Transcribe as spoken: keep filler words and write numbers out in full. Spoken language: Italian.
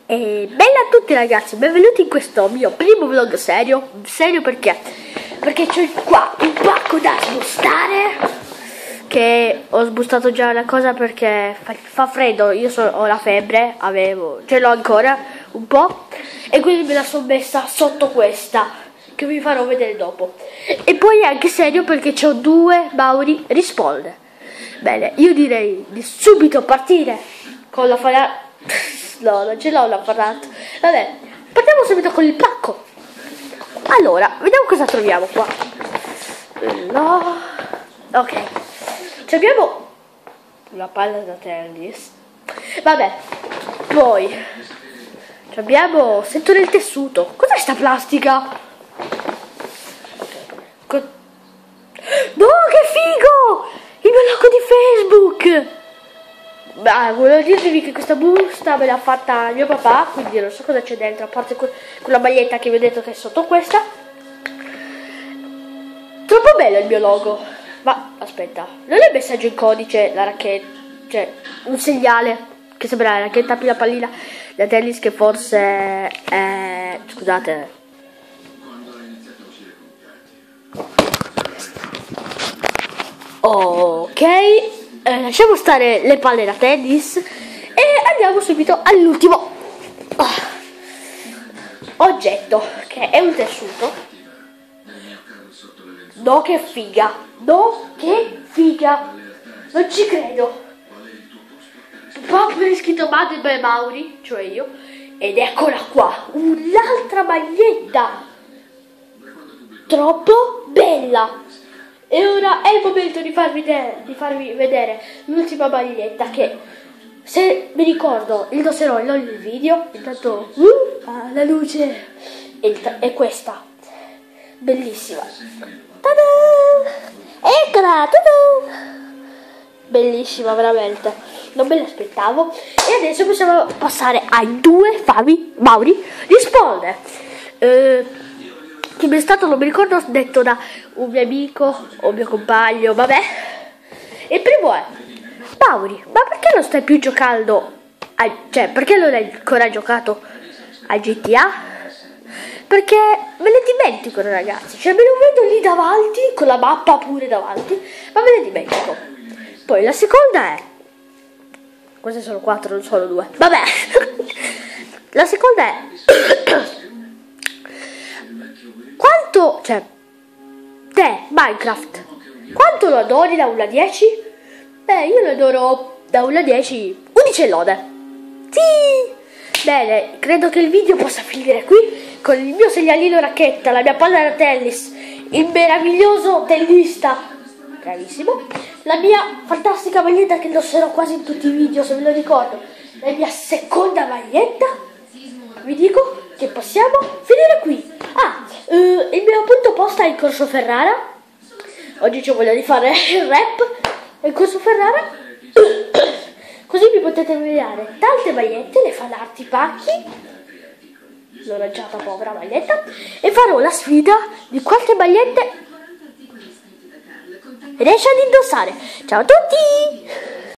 E bella a tutti ragazzi, benvenuti in questo mio primo vlog serio. Serio perché? Perché c'ho qua un pacco da sbustare, che ho sbustato già una cosa perché fa, fa freddo. Io so, ho la febbre, avevo, ce l'ho ancora un po', e quindi me la sono messa sotto questa, che vi farò vedere dopo. E poi è anche serio perché c'ho due Mauri risponde. Bene, io direi di subito partire con la fala... No, non ce l'ho l'apparato. Vabbè, partiamo subito con il pacco. Allora, vediamo cosa troviamo qua. No. Ok. Ci abbiamo una palla da tennis. Vabbè. Poi ci abbiamo, sento del tessuto. Cos'è sta plastica? Co... No, che figo! Il mio logo di Facebook! Beh, volevo dirvi che questa busta me l'ha fatta mio papà, quindi non so cosa c'è dentro, a parte que quella maglietta che vi ho detto che è sotto questa. Troppo bello il mio logo. Ma aspetta, non è messaggio in codice la racchetta, cioè un segnale che sembra la racchetta più la pallina da tennis, che forse è... scusate. Ok. Eh, lasciamo stare le palle da tennis e andiamo subito all'ultimo oh, oggetto, che è un tessuto. No, che figa! No, che figa! Non ci credo! Proprio è scritto Madre by Mauri, cioè io, ed eccola qua, un'altra maglietta! Troppo bella! E ora è il momento di farvi, di farvi vedere l'ultima maglietta, che, se mi ricordo, indosserò in ogni video. Intanto uh, ah, la luce è questa, bellissima. Ta-da! Eccola! Ta-da! Bellissima, veramente, non me l'aspettavo. E adesso possiamo passare ai due Fabi Mauri risponde. Eh, Chi mi è stato non mi ricordo, detto da un mio amico o un mio compagno, vabbè. Il primo è: Mauri, ma perché non stai più giocando a, cioè perché non hai ancora giocato a G T A? Perché me ne dimentico ragazzi, cioè me lo vedo lì davanti, con la mappa pure davanti, ma me ne dimentico. Poi la seconda è, queste sono quattro, non sono due, vabbè. La seconda è quanto, cioè, te, Minecraft, quanto lo adori da uno a dieci? Beh, io lo adoro da uno a dieci, undicellone. Sì! Bene, credo che il video possa finire qui, con il mio segnalino racchetta, la mia palla da tennis, il meraviglioso tennista, bravissimo, la mia fantastica maglietta che indosserò quasi in tutti i video, se ve lo ricordo, la mia seconda maglietta. Vi dico che possiamo finire qui. Ah, uh, il mio punto posta è il Corso Ferrara. Oggi ci voglio di fare il rap il Corso Ferrara. Così vi potete vedere tante magliette, le fanarti pacchi. L'ho lanciata, povera maglietta. E farò la sfida di quante magliette riesce ad indossare. Ciao a tutti!